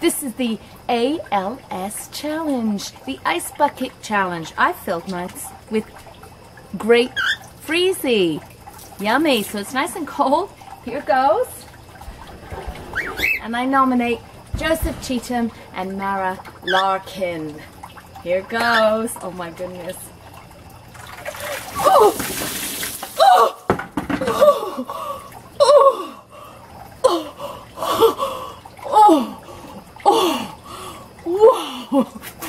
This is the ALS challenge, the Ice Bucket challenge. I filled mine with grape freezy. Yummy, so it's nice and cold. Here goes. And I nominate Jozef Cheetham and Mara Larkin. Here goes. Oh my goodness. Oh! Oh! Oh! Oh! Oh! Oh! Whoa!